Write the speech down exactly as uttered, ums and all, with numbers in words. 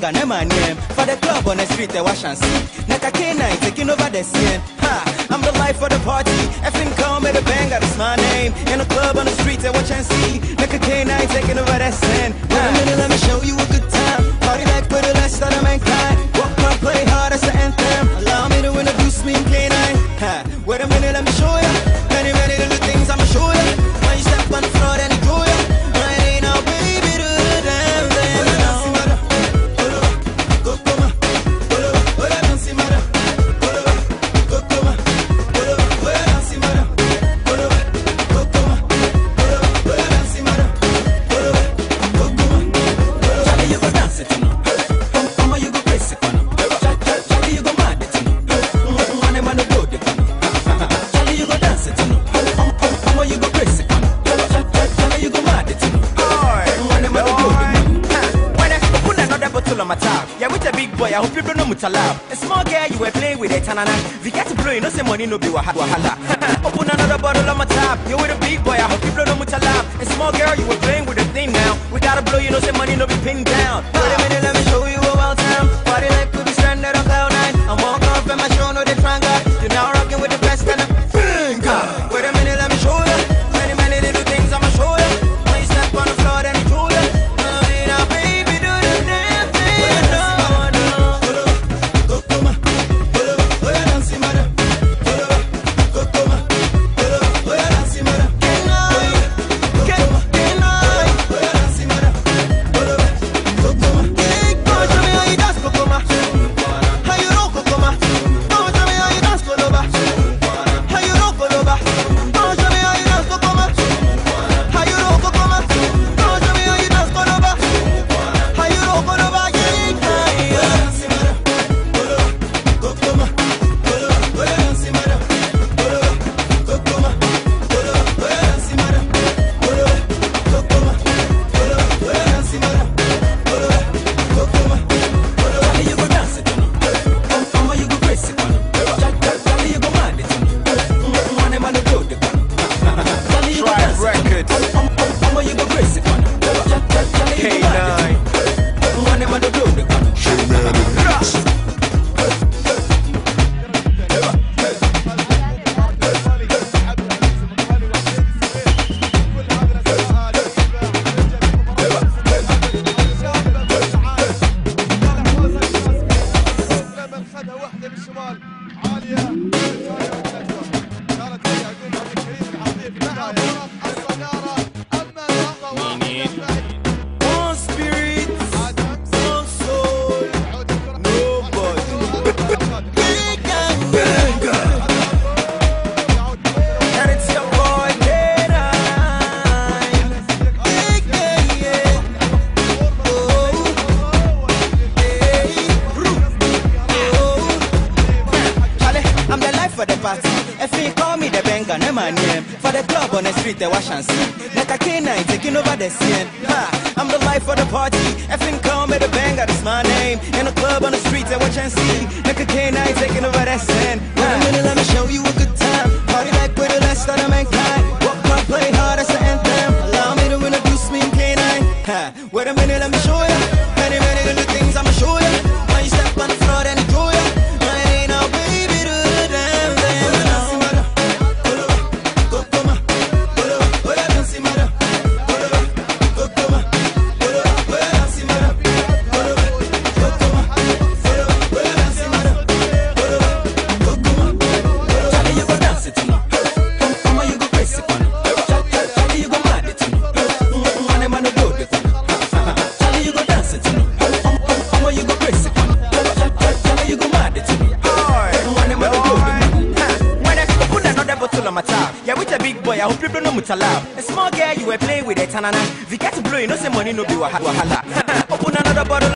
banger, never my name. For the club on the street, they wash and see. Naka K nine taking over the scene. Ha, I'm the life of the party. Effing call me the banger, that's my name. In the club on the street, they watch and see. Naka K nine taking over the scene. Wait a minute, let me show you a good time. Party like with the less that I'm mankind. Walk on, play hard, that's the anthem. Allow me to introduce me in K nine. Ha, wait a minute, let me show you. Many, many little things I'ma show you. When you step on the floor, then you do ya. Right now, baby, do the damn thing. I hope you don't know much allowed. A small girl you were playing with a tanana. We get to blow, you know, some money no be wahala. Open another bottle on my top. You with a big boy, I hope you don't know much allowed. A small girl you were playing with a thing now. We gotta blow, you know, some money no be pinned down. Wait a minute, let me show you a wild time. Party like we be stranded on cloud nine. I'm walking off and my show, no they trying God. You're now rocking with the best and the finger. Wait a minute, let me show you. Many, many little things I'ma show you. When you step on the floor, then you do ya. Now, baby, do the damn thing. If you call me the banger, never my name. For the club on the street, they wash and see. Like a K nine taking over the scene. Ha, I'm the life of the party. If you call me the banger, that's my name. In the club on the street, they watch and see. Like a K nine taking over the scene. Wait a minute, let me show you a good time. Party like with the less that I'm mankind. Walk on, play hard, that's the anthem. Allow me to introduce me in K nine. Ha, wait a minute, let me show you. Many, many little things I'ma show you. When you step on the floor, then you do ya. Right now, baby, do the damn thing. I hope you don't know much allowed. A small girl you were playing with a tanana. We get to blow, you know, some money no be wahala.